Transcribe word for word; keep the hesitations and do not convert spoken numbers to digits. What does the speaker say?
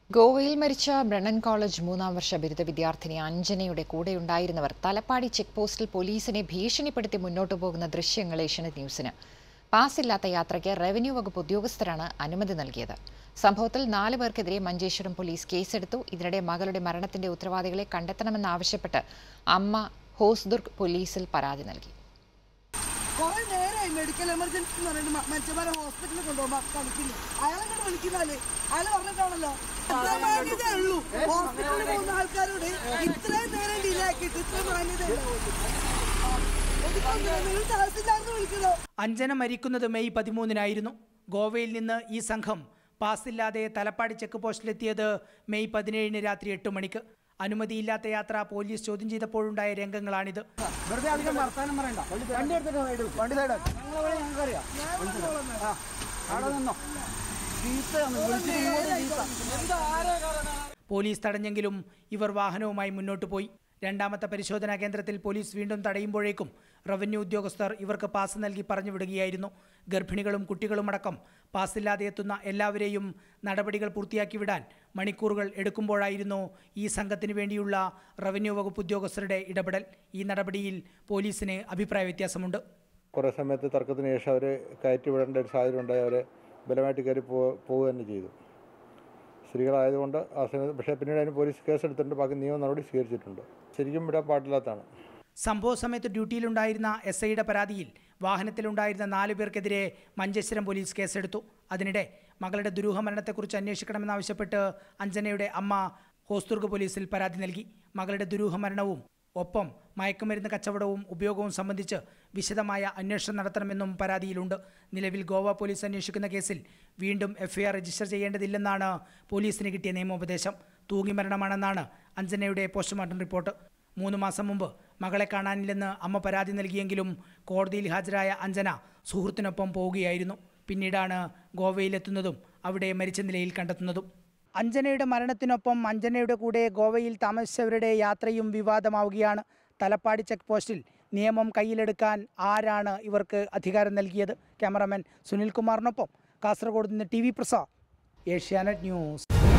ഗോവയിൽ മരിച്ച Brennen college മൂന്നാം വർഷ ബിരുദ വിദ്യാർത്ഥിനി അഞ്ജനയുടെ കൂടെയുണ്ടായിരുന്നവർ തലപ്പാടി ചെക്ക് പോസ്റ്റിൽ പോലീസിനെ ഭീഷണിപ്പെടുത്തി മുന്നോട്ടു പോകുന്ന ദൃശ്യങ്ങൾ ഏഷ്യാനെറ്റ് ന്യൂസിന്. പാസില്ലാത്ത യാത്രയ്ക്ക് റവന്യൂ വകുപ്പ് ഉദ്യോഗസ്ഥരാണ് അനുമതി നൽകിയത്. സംഭവത്തിൽ നാല് പേർക്കെതിരെ മഞ്ചേശ്വരം പോലീസ് കേസെടുത്തു. ഇതിനിടെ മകളുടെ മരണത്തിന്റെ ഉത്തരവാദികളെ കണ്ടെത്തണമെന്നാവശ്യപ്പെട്ട് അമ്മ ഹോസ്ദുർഗ് പോലീസിൽ പരാതി നൽകി. കുറെ നേരമായി മെഡിക്കൽ എമർജൻസി എന്ന് പറയുന്നത് മനുഷ്യന്മാരെ ഹോസ്പിറ്റലിൽ കൊണ്ടുപോകുമ്പോൾ കളിക്കുന്നു. അയാളെങ്ങനെ വിളിക്കുന്നാല് അയാൾ പറഞ്ഞിട്ടാണല്ലോ മാന്യതേ ഉള്ളൂ. ഹോസ്പിറ്റലിൽ പോകുന്ന ആൾക്കാരോട് ഇത്രയും നേരം ഡിലേ ആക്കിയിട്ട് ഇത്ര മാന്യത വിളിക്കണോ? അഞ്ജന മരിക്കുന്നത് മെയ് പതിമൂന്നിനായിരുന്നു. ഗോവയിൽ നിന്ന് ഈ സംഘം പാസില്ലാതെ തലപ്പാടി ചെക്ക് പോസ്റ്റിലെത്തിയത് മെയ് പതിനേഴിന് രാത്രി എട്ട് മണിക്ക്. അനുമതിയില്ലാത്ത യാത്ര പോലീസ് ചോദ്യം ചെയ്തപ്പോഴുണ്ടായ രംഗങ്ങളാണിത്. പോലീസ് തടഞ്ഞെങ്കിലും ഇവർ വാഹനവുമായി മുന്നോട്ടു പോയി. രണ്ടാമത്തെ പരിശോധനാ കേന്ദ്രത്തിൽ പോലീസ് വീണ്ടും തടയുമ്പോഴേക്കും റവന്യൂ ഉദ്യോഗസ്ഥർ ഇവർക്ക് പാസ് നൽകി പറഞ്ഞുവിടുകയായിരുന്നു. ഗർഭിണികളും കുട്ടികളുമടക്കം പാസില്ലാതെ എത്തുന്ന എല്ലാവരെയും നടപടികൾ പൂർത്തിയാക്കി വിടാൻ മണിക്കൂറുകൾ എടുക്കുമ്പോഴായിരുന്നു ഈ സംഘത്തിന് വേണ്ടിയുള്ള റവന്യൂ വകുപ്പ് ഉദ്യോഗസ്ഥരുടെ ഇടപെടൽ. ഈ നടപടിയിൽ പോലീസിന് അഭിപ്രായ വ്യത്യാസമുണ്ട്. കുറേ സമയത്ത് തർക്കത്തിന് ശേഷം അവരെ കയറ്റി വിടേണ്ട ഒരു സാഹചര്യം ഉണ്ടായി. അവരെ ബലമായിട്ട് കയറി പോവുക തന്നെ ചെയ്തു. സ്ത്രീകളായതുകൊണ്ട് ആ സമയത്ത് പക്ഷേ പിന്നീട് അതിന് പോലീസ് കേസെടുത്തിട്ടുണ്ട്. ബാക്കി നിയമ നടപടി സ്വീകരിച്ചിട്ടുണ്ട്. ശരിക്കും വിടാൻ പാടില്ലാത്തതാണ്. സംഭവ സമയത്ത് ഡ്യൂട്ടിയിലുണ്ടായിരുന്ന എസ് ഐയുടെ പരാതിയിൽ വാഹനത്തിലുണ്ടായിരുന്ന നാലു പേർക്കെതിരെ മഞ്ചേശ്വരം പോലീസ് കേസെടുത്തു. അതിനിടെ മകളുടെ ദുരൂഹമരണത്തെക്കുറിച്ച് അന്വേഷിക്കണമെന്നാവശ്യപ്പെട്ട് അഞ്ജനയുടെ അമ്മ ഹോസ്ദുർഗ് പോലീസിൽ പരാതി നൽകി. മകളുടെ ദുരൂഹമരണവും ഒപ്പം മയക്കുമരുന്ന് കച്ചവടവും ഉപയോഗവും സംബന്ധിച്ച് വിശദമായ അന്വേഷണം നടത്തണമെന്നും പരാതിയിലുണ്ട്. നിലവിൽ ഗോവ പോലീസ് അന്വേഷിക്കുന്ന കേസിൽ വീണ്ടും എഫ്ഐആർ രജിസ്റ്റർ ചെയ്യേണ്ടതില്ലെന്നാണ് പോലീസിന് കിട്ടിയ നിയമോപദേശം. തൂങ്ങിമരണമാണെന്നാണ് അഞ്ജനയുടെ പോസ്റ്റ്മോർട്ടം റിപ്പോർട്ട്. മൂന്ന് മാസം മുമ്പ് മകളെ കാണാനില്ലെന്ന് അമ്മ പരാതി നൽകിയെങ്കിലും കോടതിയിൽ ഹാജരായ അഞ്ജന സുഹൃത്തിനൊപ്പം പോവുകയായിരുന്നു. പിന്നീടാണ് ഗോവയിലെത്തുന്നതും അവിടെ മരിച്ച നിലയിൽ കണ്ടെത്തുന്നതും. അഞ്ജനയുടെ മരണത്തിനൊപ്പം അഞ്ജനയുടെ കൂടെ ഗോവയിൽ താമസിച്ചവരുടെ യാത്രയും വിവാദമാവുകയാണ്. തലപ്പാടി ചെക്ക് പോസ്റ്റിൽ നിയമം കയ്യിലെടുക്കാൻ ആരാണ് ഇവർക്ക് അധികാരം നൽകിയത്? ക്യാമറാമാൻ സുനിൽകുമാറിനൊപ്പം കാസർഗോഡ് നിന്ന് T V Prasad, Asianet news.